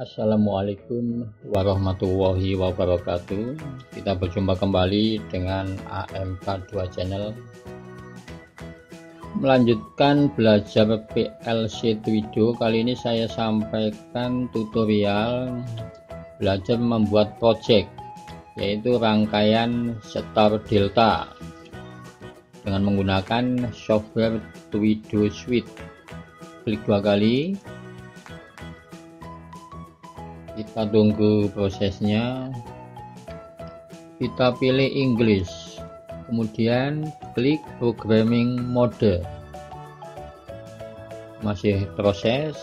Assalamualaikum warahmatullahi wabarakatuh. Kita berjumpa kembali dengan AMK2 Channel, melanjutkan belajar PLC Twido. Kali ini saya sampaikan tutorial belajar membuat project, yaitu rangkaian setor delta dengan menggunakan software Twido Suite. Klik 2 kali, kita tunggu prosesnya. Kita pilih English, kemudian klik programming mode. Masih proses.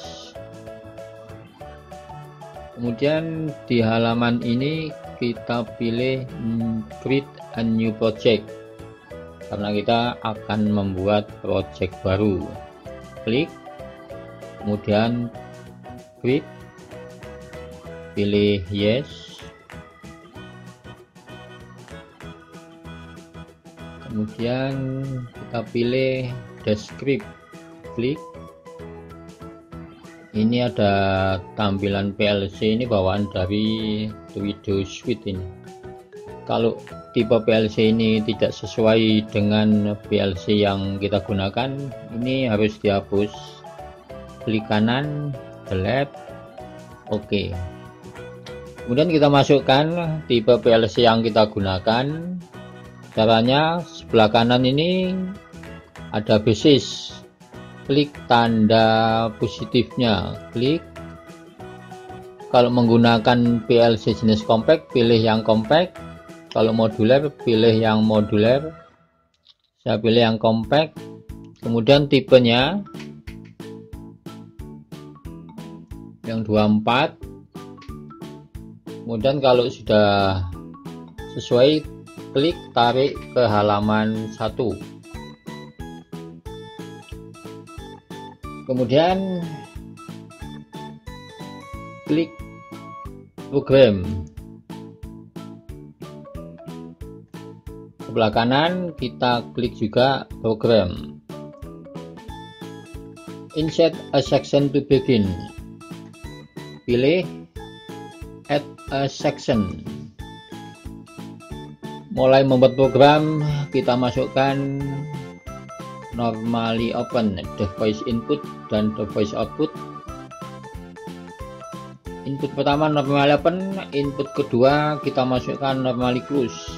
Kemudian di halaman ini kita pilih create a new project, karena kita akan membuat project baru. Klik, kemudian create, pilih yes, kemudian kita pilih describe, klik. Ini ada tampilan PLC, ini bawaan dari Twido Suite ini. Kalau tipe PLC ini tidak sesuai dengan PLC yang kita gunakan, ini harus dihapus. Klik kanan, delete, oke. Kemudian kita masukkan tipe PLC yang kita gunakan. Caranya, sebelah kanan ini ada basis. Klik tanda positifnya, klik. Kalau menggunakan PLC jenis compact, pilih yang compact. Kalau modular, pilih yang modular. Saya pilih yang compact. Kemudian tipenya yang 24. Kemudian kalau sudah sesuai, klik tarik ke halaman 1. Kemudian klik program. Sebelah kanan kita klik juga program. Insert a section to begin. Pilih add a section. Mulai membuat program, kita masukkan normally open, device input dan device output. Input pertama normally open, input kedua kita masukkan normally close.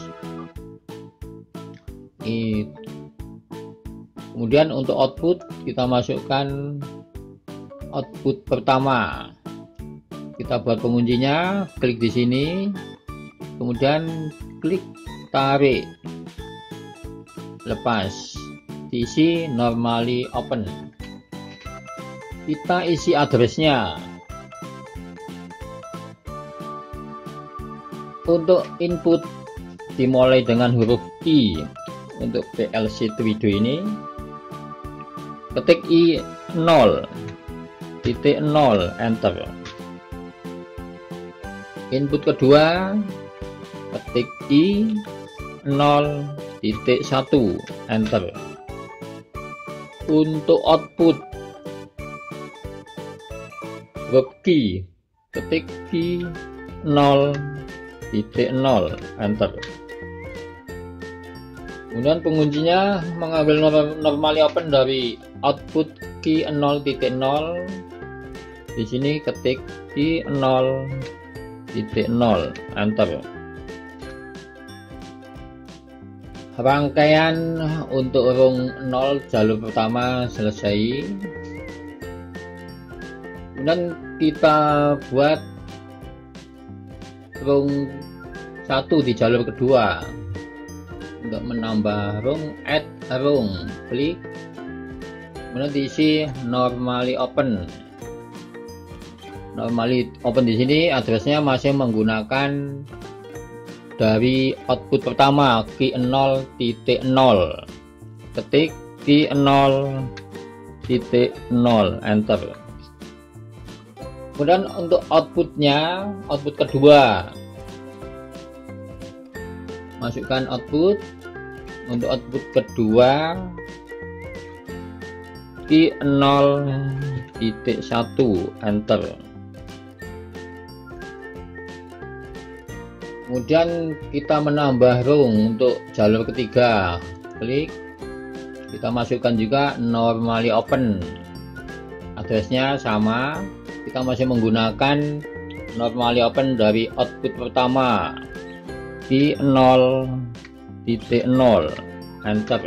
Kemudian untuk output kita masukkan output pertama. Kita buat penguncinya, klik di sini, kemudian klik tarik, lepas, diisi normally open. Kita isi addressnya. Untuk input dimulai dengan huruf I. Untuk PLC Twido ini, ketik I 0.0, enter. Input kedua, ketik I 0.1, enter. Untuk output huruf Q, ketik Q 0.0, enter. Kemudian penguncinya mengambil normally open dari output Q 0.0. Di sini ketik Q 0.0, enter. Rangkaian untuk rung 0 jalur pertama selesai. Kemudian kita buat rung 1 di jalur kedua. Untuk menambah rung, add rung, klik. Kemudian diisi normally open. Normally open di sini addressnya masih menggunakan dari output pertama Q 0.0. Ketik Q 0.0, enter. Kemudian untuk outputnya, output kedua, masukkan output. Untuk output kedua Q 0.1, enter. Kemudian kita menambah row untuk jalur ketiga, klik, kita masukkan juga normally open, addressnya sama, kita masih menggunakan normally open dari output pertama di 0.0, enter.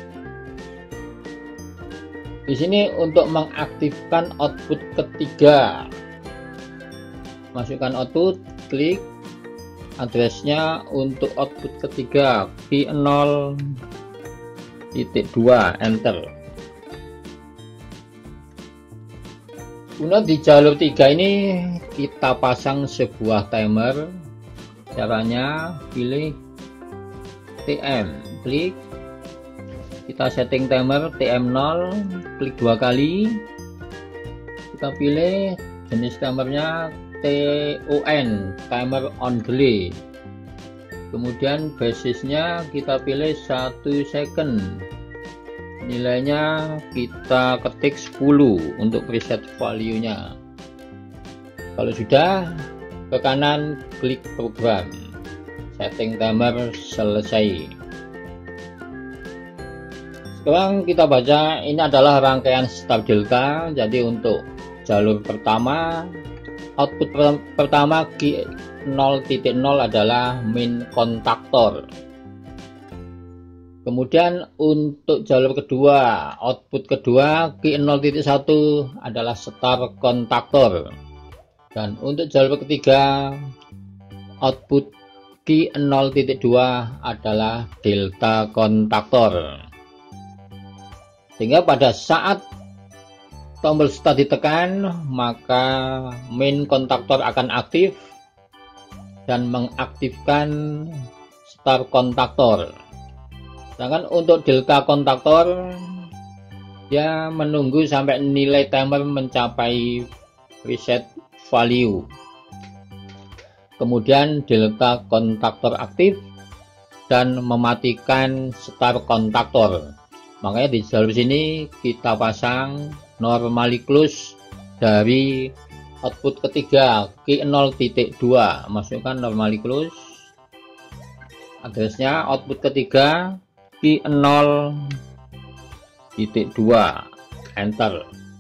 Di sini untuk mengaktifkan output ketiga, masukkan output, klik, addressnya untuk output ketiga di 0.2, enter. Kemudian di jalur 3 ini kita pasang sebuah timer. Caranya pilih TM, klik, kita setting timer TM0, klik 2 kali, kita pilih jenis timernya TON, timer on delay. Kemudian basisnya kita pilih 1 second, nilainya kita ketik 10 untuk preset value nya. Kalau sudah, ke kanan klik program, setting timer selesai. Sekarang kita baca, ini adalah rangkaian start delta. Jadi untuk jalur pertama, output pertama Q 0.0 adalah main kontaktor. Kemudian untuk jalur kedua, output kedua Q 0.1 adalah start kontaktor. Dan untuk jalur ketiga, output Q 0.2 adalah delta kontaktor. Sehingga pada saat tombol start ditekan, maka main kontaktor akan aktif dan mengaktifkan start kontaktor. Sedangkan untuk delta kontaktor, dia menunggu sampai nilai timer mencapai preset value. Kemudian delta kontaktor aktif dan mematikan start kontaktor. Makanya di jalur sini kita pasang normally close dari output ketiga Q 0.2, masukkan normally close, addressnya output ketiga Q 0.2, enter.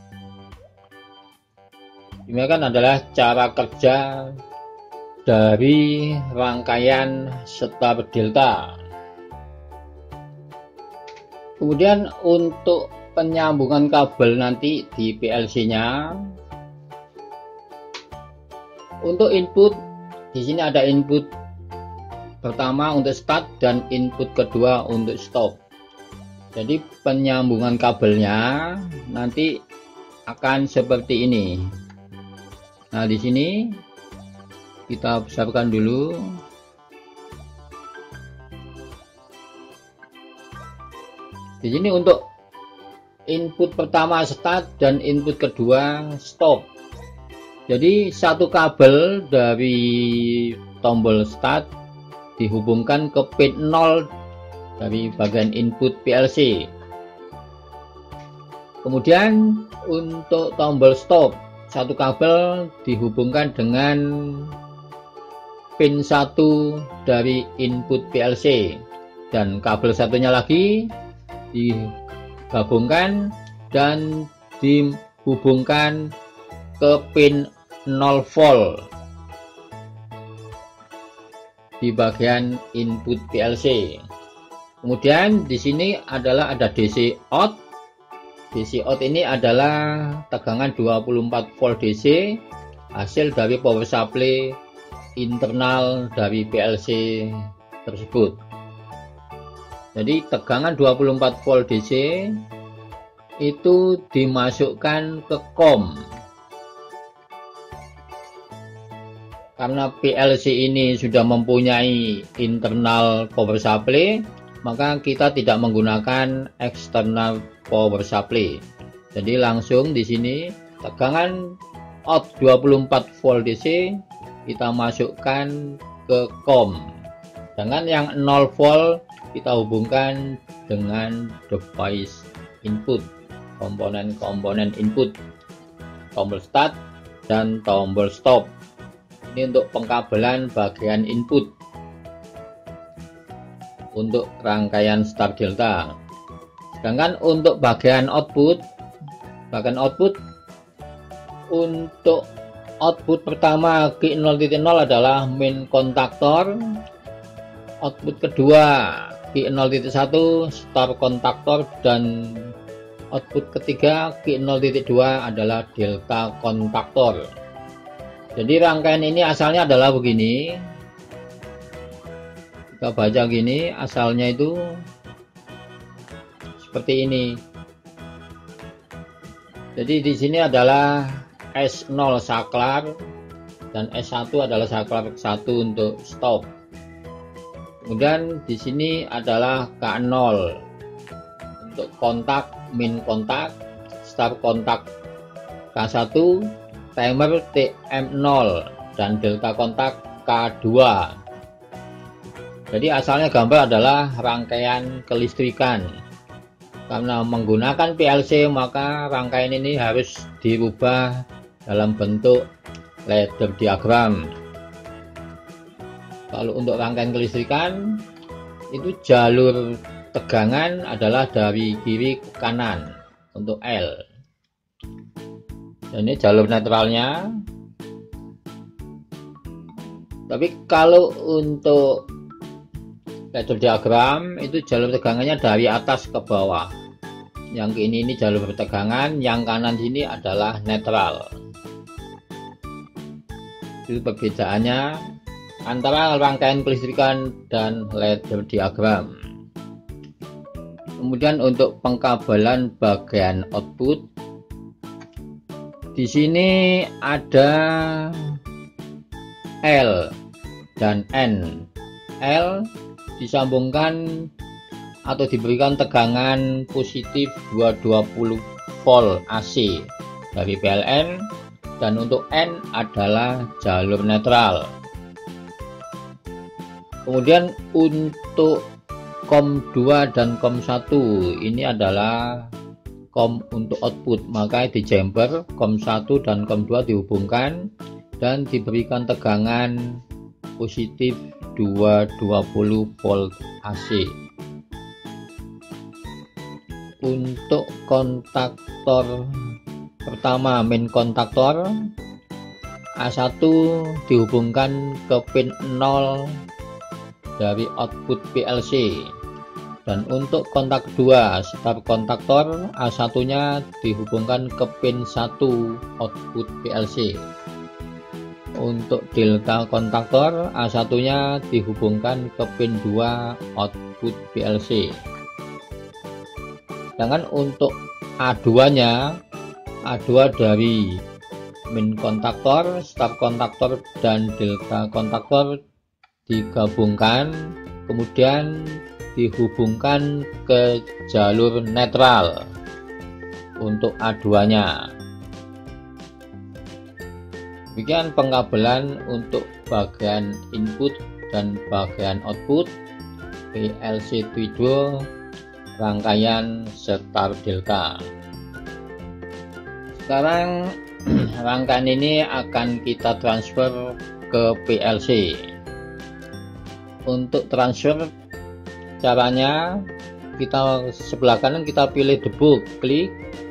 Demikian adalah cara kerja dari rangkaian start delta. Kemudian untuk penyambungan kabel nanti di PLC-nya, untuk input di sini ada input pertama untuk start dan input kedua untuk stop. Jadi penyambungan kabelnya nanti akan seperti ini. Nah, di sini kita besarkan dulu. Di sini untuk input pertama start dan input kedua stop. Jadi satu kabel dari tombol start dihubungkan ke pin 0 dari bagian input PLC. Kemudian untuk tombol stop, satu kabel dihubungkan dengan pin 1 dari input PLC, dan kabel satunya lagi digabungkan dan dihubungkan ke pin 0 volt di bagian input PLC. Kemudian di sini adalah ada DC out. DC out ini adalah tegangan 24 volt DC hasil dari power supply internal dari PLC tersebut. Jadi tegangan 24 volt DC itu dimasukkan ke COM. Karena PLC ini sudah mempunyai internal power supply, maka kita tidak menggunakan external power supply. Jadi langsung di sini tegangan out 24 volt DC kita masukkan ke COM. Dengan yang 0 volt kita hubungkan dengan device input, komponen-komponen input, tombol start dan tombol stop. Ini untuk pengkabelan bagian input. untuk rangkaian start delta. Sedangkan untuk bagian output untuk output pertama Q0.0 adalah main kontaktor, output kedua Q0.1 start kontaktor, dan output ketiga Q0.2 adalah delta kontaktor. Jadi rangkaian ini asalnya adalah begini, kita baca gini, asalnya itu seperti ini. Jadi di sini adalah S0 saklar dan S1 adalah saklar 1 untuk stop. Kemudian di sini adalah K0 untuk kontak, min kontak, start kontak K1, timer TM0 dan delta kontak K2. Jadi asalnya gambar adalah rangkaian kelistrikan. Karena menggunakan PLC maka rangkaian ini harus dirubah dalam bentuk ladder diagram. Kalau untuk rangkaian kelistrikan itu jalur tegangan adalah dari kiri ke kanan untuk L. Dan ini jalur netralnya. Tapi kalau untuk ladder diagram itu jalur tegangannya dari atas ke bawah. Yang ini jalur tegangan, yang kanan sini adalah netral. Itu perbedaannya antara rangkaian kelistrikan dan ladder diagram. Kemudian untuk pengkabelan bagian output, di sini ada L dan N. L disambungkan atau diberikan tegangan positif 220 volt AC dari PLN, dan untuk N adalah jalur netral. Kemudian untuk COM 2 dan COM 1 ini adalah COM untuk output, maka di jumper COM 1 dan COM 2 dihubungkan dan diberikan tegangan positif 220 volt AC. Untuk kontaktor pertama, main kontaktor A1 dihubungkan ke pin 0 dari output PLC, dan untuk kontak 2 start kontaktor A1 nya dihubungkan ke pin 1 output PLC. Untuk delta kontaktor A1 nya dihubungkan ke pin 2 output PLC. Sedangkan untuk A2 nya, A2 dari main kontaktor, start kontaktor, dan delta kontaktor digabungkan, kemudian dihubungkan ke jalur netral untuk A2 nya. Demikian pengkabelan untuk bagian input dan bagian output PLC Twido rangkaian start delta. Sekarang rangkaian ini akan kita transfer ke PLC. Untuk transfer caranya, kita sebelah kanan kita pilih debug, klik.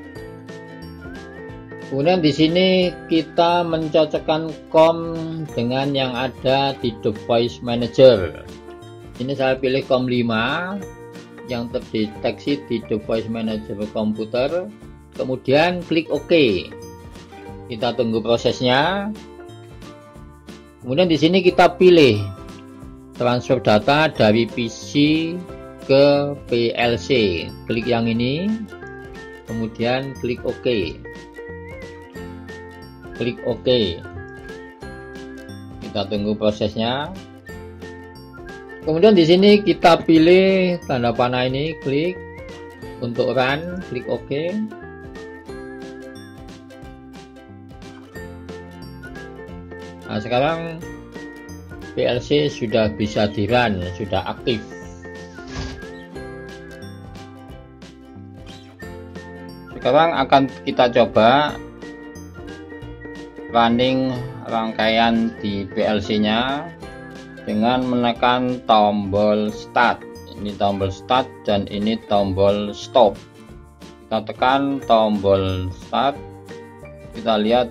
Kemudian di sini kita mencocokkan COM dengan yang ada di device manager. Ini saya pilih COM 5 yang terdeteksi di device manager komputer. Kemudian klik OK. Kita tunggu prosesnya. Kemudian di sini kita pilih transfer data dari PC ke PLC. Klik yang ini. Kemudian klik OK. Klik OK. Kita tunggu prosesnya. Kemudian di sini kita pilih tanda panah ini, klik untuk run, klik OK. Nah, sekarang PLC sudah bisa di run, sudah aktif. Sekarang akan kita coba running rangkaian di PLC nya dengan menekan tombol start. Ini tombol start dan ini tombol stop. Kita tekan tombol start, kita lihat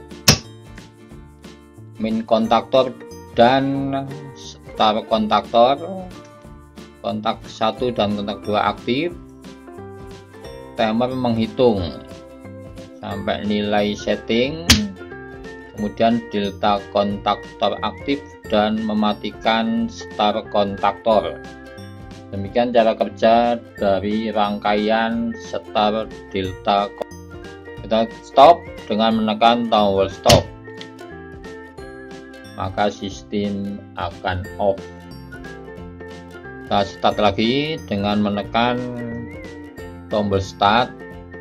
main kontaktor dan star kontaktor, kontak 1 dan kontak 2 aktif. Timer menghitung sampai nilai setting, kemudian delta kontaktor aktif dan mematikan star kontaktor. Demikian cara kerja dari rangkaian star delta. Kita stop dengan menekan tombol stop, maka sistem akan off. Kita start lagi dengan menekan tombol start.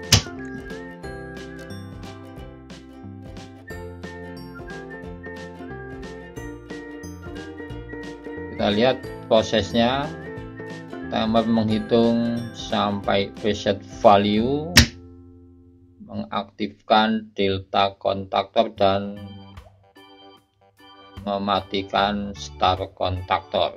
Kita lihat prosesnya. Timer menghitung sampai preset value, mengaktifkan delta kontaktor dan mematikan star kontaktor.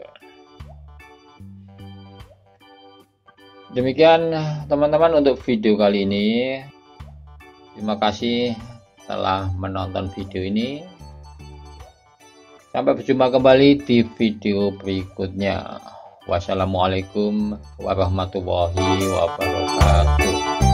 Demikian teman-teman untuk video kali ini. Terima kasih telah menonton video ini. Sampai berjumpa kembali di video berikutnya. Wassalamualaikum warahmatullahi wabarakatuh.